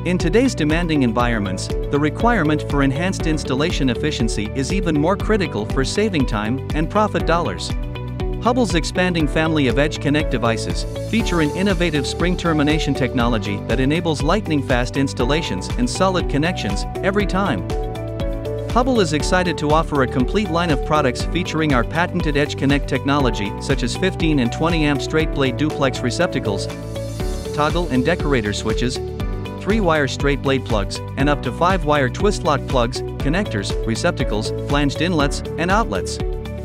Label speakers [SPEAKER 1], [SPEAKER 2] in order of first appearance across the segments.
[SPEAKER 1] In today's demanding environments, the requirement for enhanced installation efficiency is even more critical for saving time and profit dollars. Hubbell's expanding family of EdgeConnect devices feature an innovative spring termination technology that enables lightning-fast installations and solid connections every time. Hubbell is excited to offer a complete line of products featuring our patented EdgeConnect technology, such as 15 and 20 amp straight-blade duplex receptacles, toggle and decorator switches, 3-wire straight-blade plugs, and up to 5-wire twist-lock plugs, connectors, receptacles, flanged inlets, and outlets.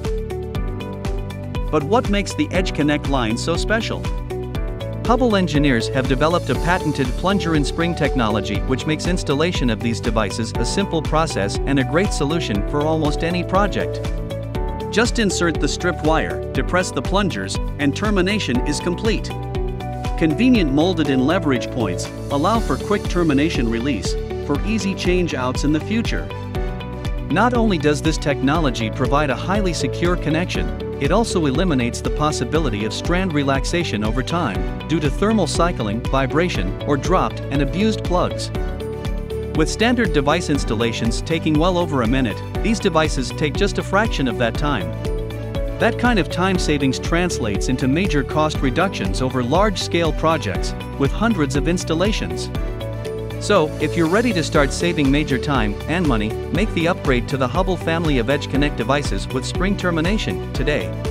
[SPEAKER 1] But what makes the EdgeConnect line so special? Hubbell engineers have developed a patented plunger and spring technology which makes installation of these devices a simple process and a great solution for almost any project. Just insert the stripped wire, depress the plungers, and termination is complete. Convenient molded in leverage points allow for quick termination release for easy change-outs in the future. Not only does this technology provide a highly secure connection, it also eliminates the possibility of strand relaxation over time due to thermal cycling, vibration, or dropped and abused plugs. With standard device installations taking well over a minute, these devices take just a fraction of that time. That kind of time savings translates into major cost reductions over large-scale projects with hundreds of installations. So, if you're ready to start saving major time and money, make the upgrade to the Hubbell family of EdgeConnect devices with spring termination today.